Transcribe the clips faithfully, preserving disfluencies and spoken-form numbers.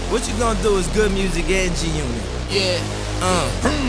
What you gonna do is good music and G-Unit. Yeah. Uh.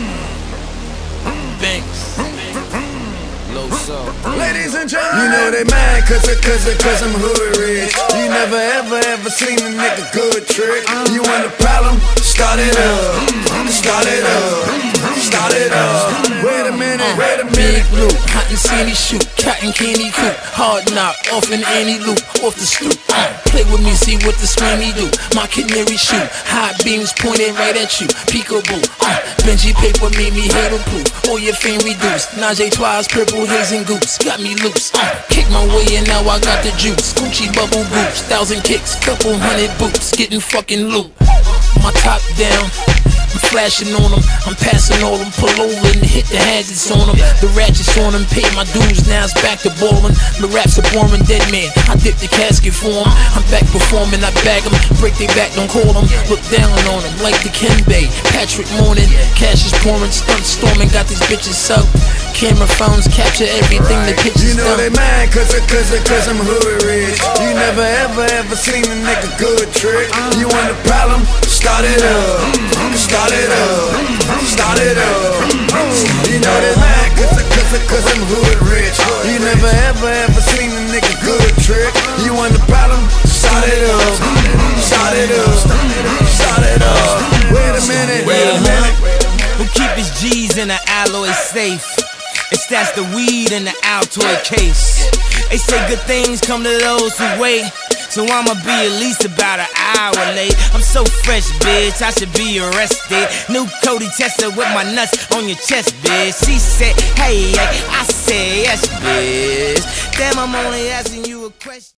Banks. Low soul. Ladies and gentlemen, you know they mad cause, I, cause, I, cause I'm hood rich. You never ever ever seen a nigga good trick. You want a problem? Start it up. Start it up. Start it up. Wait a minute, wait a minute. Big loop, hot and sandy shoot, cotton candy coop, hard knock, off in any loop, off the stoop. Uh, play with me, see what the screamy do. My canary shoot, hot beams pointed right at you. Peekaboo, uh, Benji paper made me hater proof. All your fame reduced. Najee Twice, purple haze and goose, got me loose. Uh, kick my way and now I got the juice. Gucci bubble boots, thousand kicks, couple hundred boots, getting fucking loot. My top down. I'm flashing on them, I'm passing all them, pull over and hit the hazards on them. The ratchets on them, pay my dues, now it's back to ballin'. The raps are boring, dead man, I dip the casket for them. I'm back performing, I bag them, break they back, don't call them. Look down on them, like the Kenbay, Patrick Morning. Cash is pouring, stunt storming, got these bitches up. Camera phones capture everything the pictures You know done. they mad cause, I, cause, I, cause I'm hood rich. You never ever ever seen a nigga good trick. You want a problem? Start it up. Start it up. Start it up. You know they mad cause, I, cause, I, cause I'm hood rich. You never ever ever seen a nigga good trick. You want a problem? Start it up. Start it up. Start it up. Wait a minute. Wait a minute. Who keep his G's in an alloy safe? It's that's the weed in the Altoid case. They say good things come to those who wait, so I'ma be at least about an hour late. I'm so fresh, bitch, I should be arrested. New Cody Tesla with my nuts on your chest, bitch. She said, hey, hey, I said yes, bitch. Damn, I'm only asking you a question.